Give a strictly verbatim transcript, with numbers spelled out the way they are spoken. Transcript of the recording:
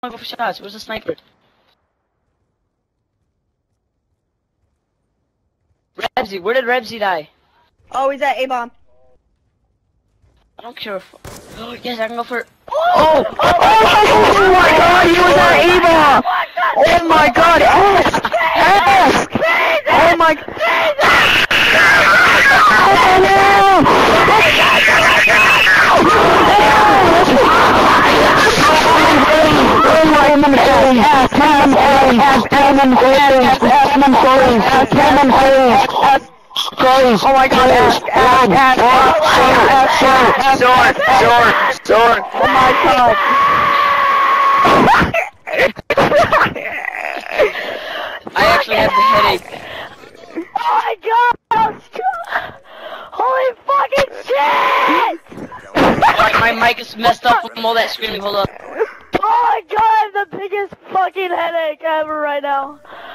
go for shots. Where's the sniper? Rebsy, where did Rebsy die? Oh, he's at A-bomb. I don't care if... Oh, yes, I can go for... Oh! Oh, oh, oh my god, he was at A-bomb! Oh my god, ask! Ask! Oh my... Oh my god, ask, ask, ask, ask, ask, sword, sword, sword, oh my god. I actually have the headache. Oh my god! Holy fucking shit! My, my mic is messed up from all that screaming. Hold up. Oh my god, I have the biggest fucking headache ever right now.